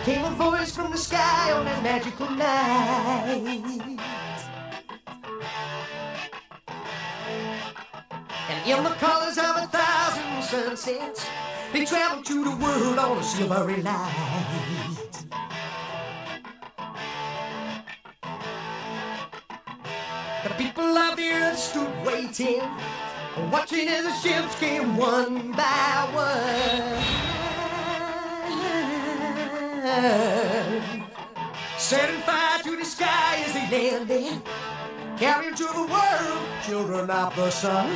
came a voice from the sky on that magical night. And in the colors of 1,000 sunsets, they traveled to the world on a silvery light. The people of the earth stood waiting, watching as the ships came one by one, setting fire to the sky as they landed, carrying to the world children of the sun,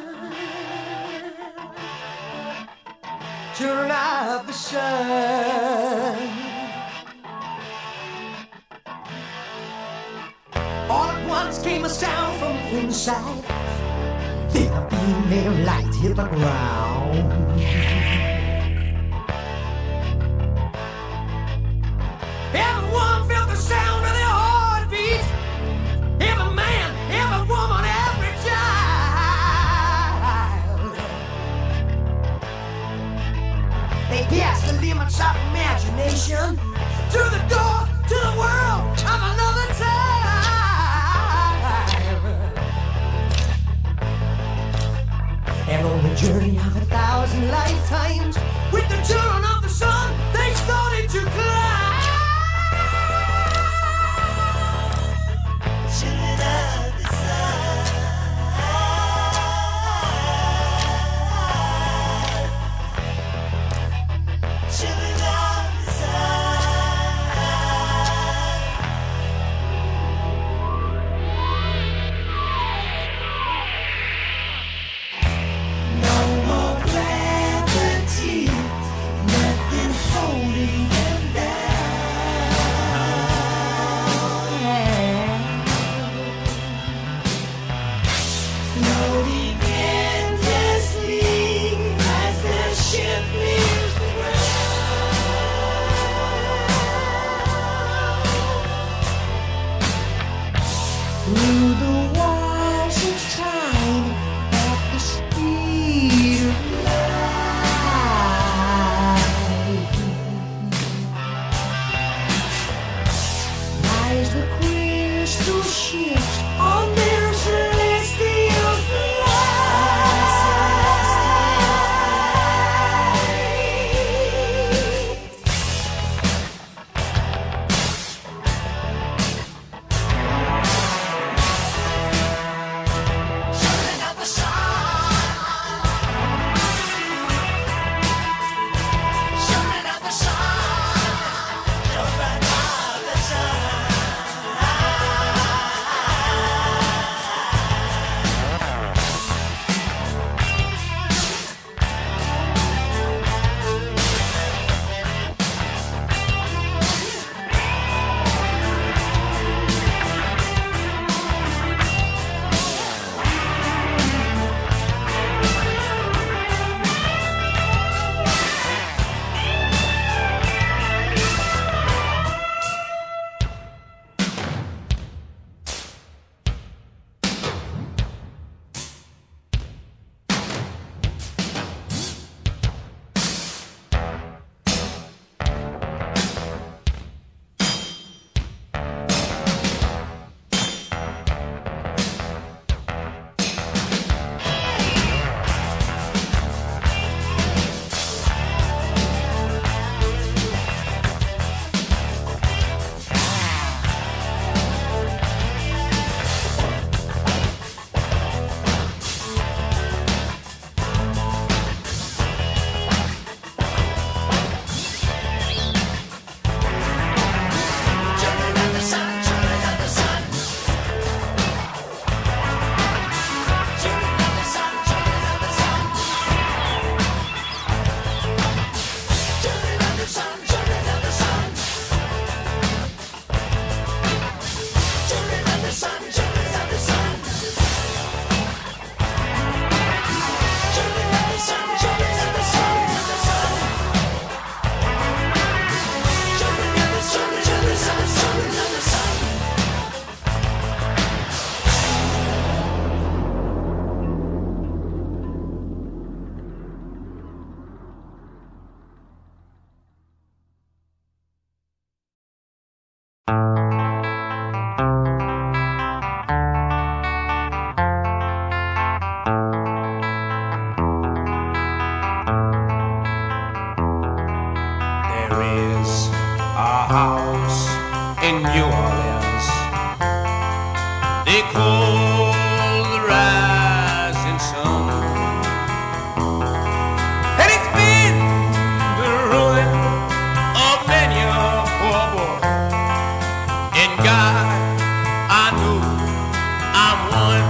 children of the sun. All at once came a sound from inside, then a beam of light hit the ground. Everyone felt the sound of their heartbeat. Every man, every woman, every child. They passed the limits of imagination to the door to the world of another time. And on the journey of 1,000 lifetimes, with the children of the sun, they started to climb. Children of the sun. Children of the sun. No more gravity, nothing holding them down. Floating endlessly as the ship leaves the ground. Through the walls of time at the speed of light lies the crystal ships on their celestial flight. Children of the sun. Children of the sun. Children of the sun. house in New Orleans. They call the rising sun, and it's been the ruin of many a poor boy. In God, I know I'm one.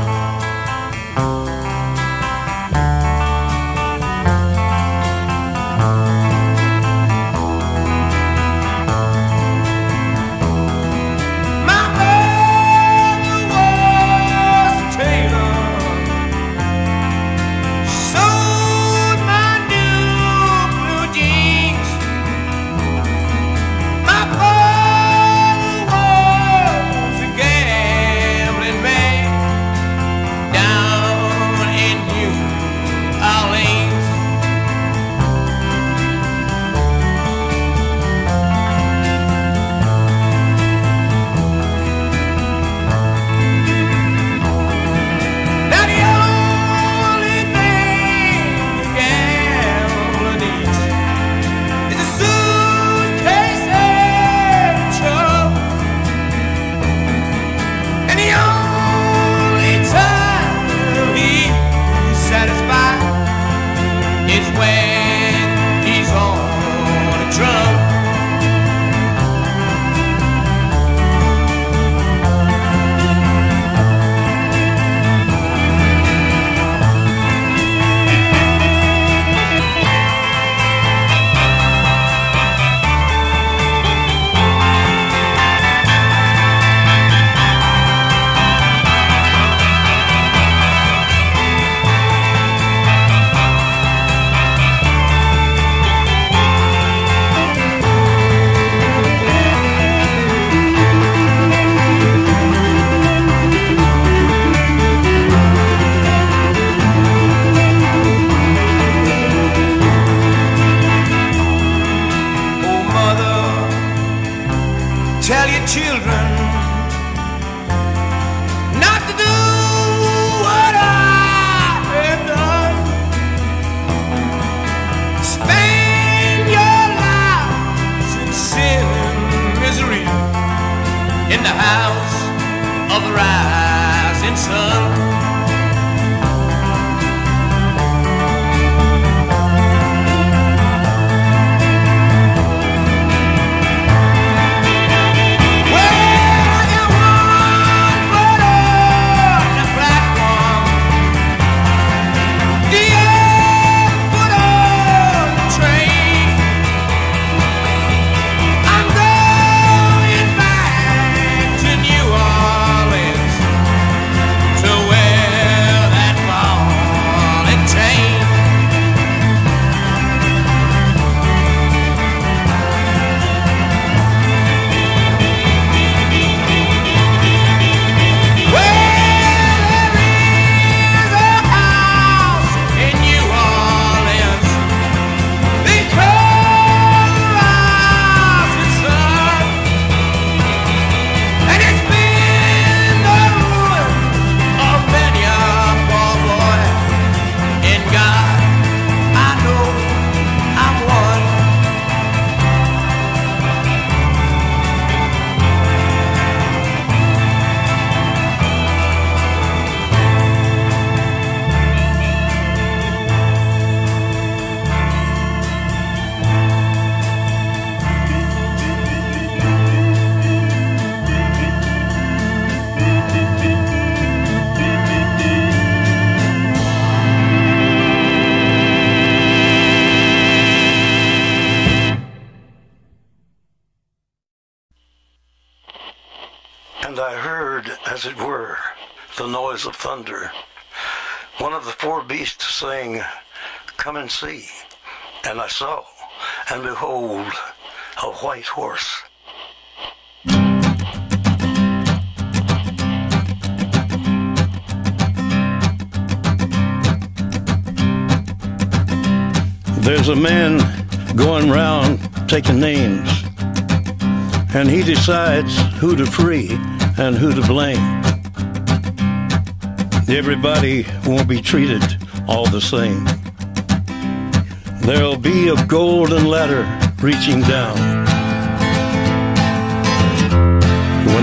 Tell your children not to do what I have done. Spend your lives in sin and misery in the house of the rising sun. And I heard, as it were, the noise of thunder. One of the four beasts saying, "Come and see." And I saw, and behold, a white horse. There's a man going round taking names, and he decides who to free and who to blame. Everybody won't be treated all the same. There'll be a golden ladder reaching down,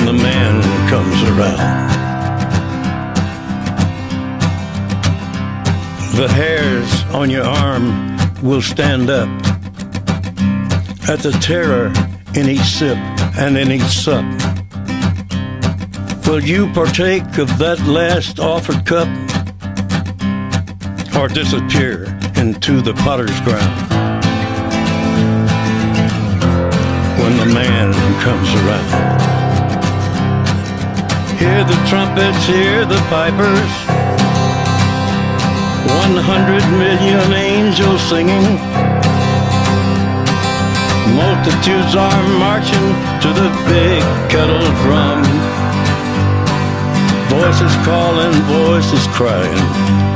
when the man comes around. The hairs on your arm will stand up at the terror in each sip and in each sup. Will you partake of that last offered cup, or disappear into the potter's ground when the man comes around? Hear the trumpets, hear the pipers, 100 million angels singing. Multitudes are marching to the big kettle drum. Voices calling, voices crying.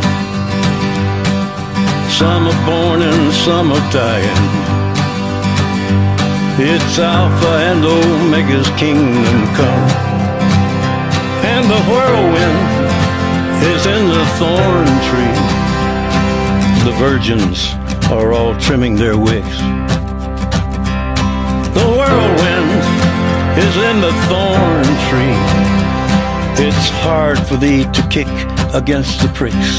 Some are born and some are dying. It's Alpha and Omega's kingdom come. And the whirlwind is in the thorn tree. The virgins are all trimming their wicks. The whirlwind is in the thorn tree. It's hard for thee to kick against the pricks.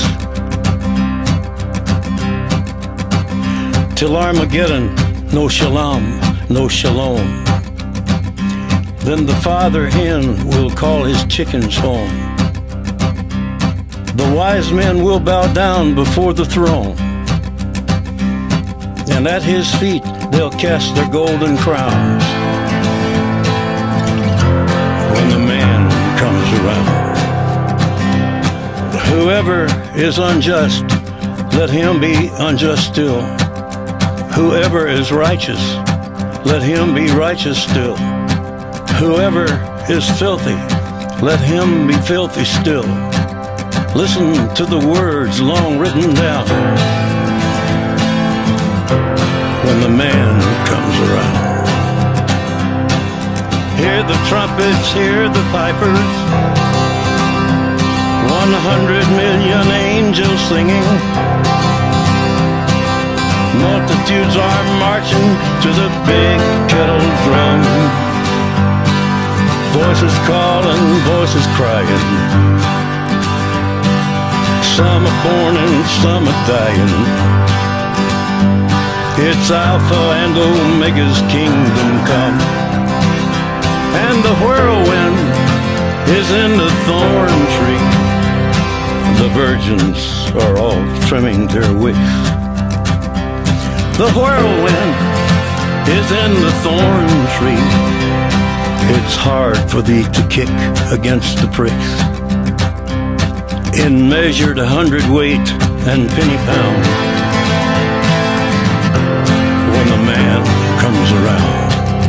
Till Armageddon, no shalom, no shalom. Then the father hen will call his chickens home. The wise men will bow down before the throne, and at his feet they'll cast their golden crowns when the man comes around. Whoever is unjust, let him be unjust still. Whoever is righteous, let him be righteous still. Whoever is filthy, let him be filthy still. Listen to the words long written down when the man comes around. Hear the trumpets, hear the pipers, 100 million angels singing. Multitudes are marching to the big kettle drum. Voices calling, voices crying. Some are born and some are dying. It's Alpha and Omega's kingdom come. And the whirlwind is in the thorn tree. The virgins are all trimming their wicks. The whirlwind is in the thorn tree. It's hard for thee to kick against the pricks. In measured 100-weight and penny pound when the man comes around.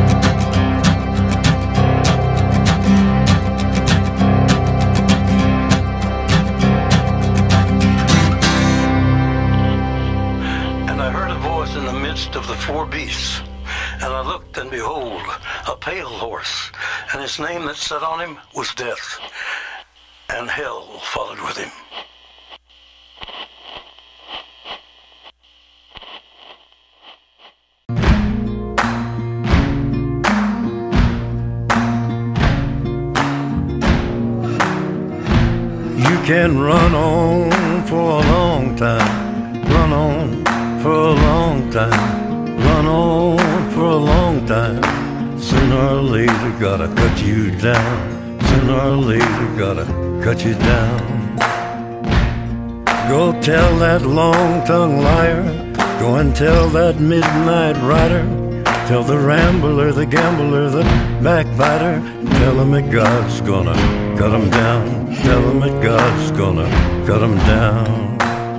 And I heard a voice in the midst of the four beasts, and I looked, and behold, a pale horse, and his name that sat on him was Death, and hell followed with him. You can run on for a long time, run on for a long time, run on for a long time. Sooner or later gotta cut you down, sooner or later gotta cut you down. Go tell that long-tongued liar, go and tell that midnight rider, tell the rambler, the gambler, the backbiter, tell him that God's gonna cut him down, tell him that God's gonna cut him down.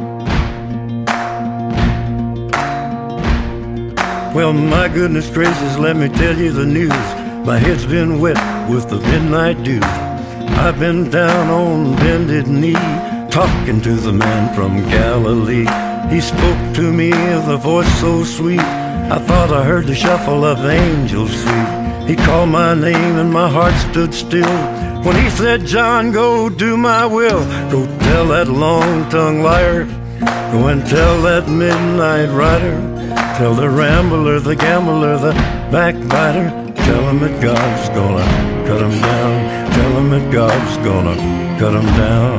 Well, my goodness gracious, let me tell you the news. My head's been wet with the midnight dew. I've been down on bended knee, talking to the man from Galilee. He spoke to me with a voice so sweet, I thought I heard the shuffle of angels sweet. He called my name and my heart stood still when he said, John, go do my will. Go tell that long-tongued liar, go and tell that midnight rider, tell the rambler, the gambler, the backbiter, tell him that God's gonna cut cut 'em down. Tell 'em that God's gonna cut 'em down.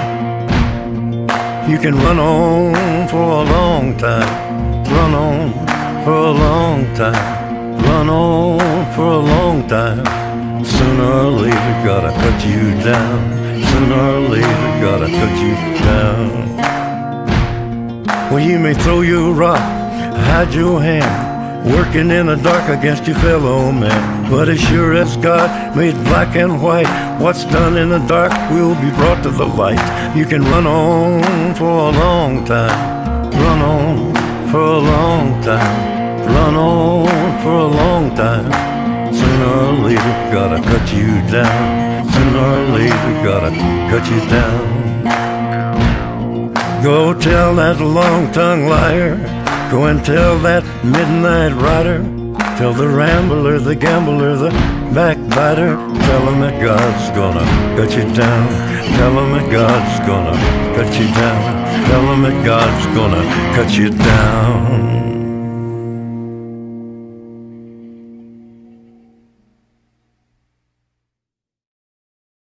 You can run on for a long time, run on for a long time, run on for a long time. Sooner or later, gotta cut you down. Sooner or later, gotta cut you down. Well, you may throw your rock, hide your hand, working in the dark against your fellow man. But as sure as God made black and white, what's done in the dark will be brought to the light. You can run on for a long time, run on for a long time, run on for a long time. Sooner or later, gotta cut you down. Sooner or later, gotta cut you down. Go tell that long-tongued liar, go and tell that midnight rider, tell the rambler, the gambler, the backbiter, tell him that God's gonna cut you down. Tell him that God's gonna cut you down. Tell him that God's gonna cut you down.